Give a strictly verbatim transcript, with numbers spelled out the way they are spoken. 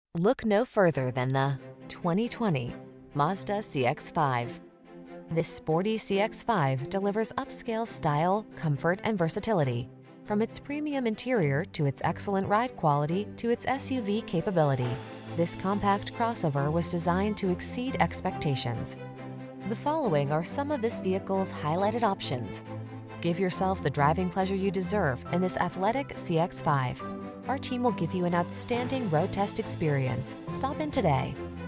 Look no further than the twenty twenty Mazda C X five. This sporty C X five delivers upscale style, comfort, and versatility. From its premium interior to its excellent ride quality to its S U V capability, this compact crossover was designed to exceed expectations. The following are some of this vehicle's highlighted options. Give yourself the driving pleasure you deserve in this athletic C X five. Our team will give you an outstanding road test experience. Stop in today.